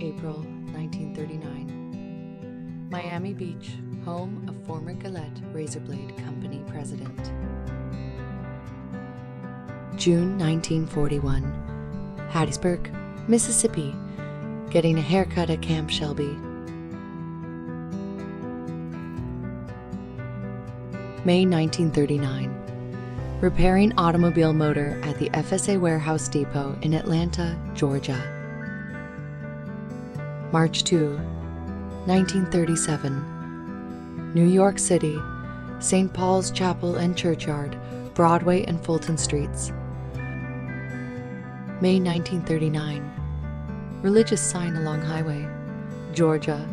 April 1939. Miami Beach, home of former Gillette Razor Blade Company president. June 1941. Hattiesburg, Mississippi, getting a haircut at Camp Shelby. May 1939. Repairing automobile motor at the FSA warehouse depot in Atlanta, Georgia. March 2, 1937. New York City, St. Paul's Chapel and Churchyard, Broadway and Fulton Streets. May 1939. Religious sign along highway, Georgia,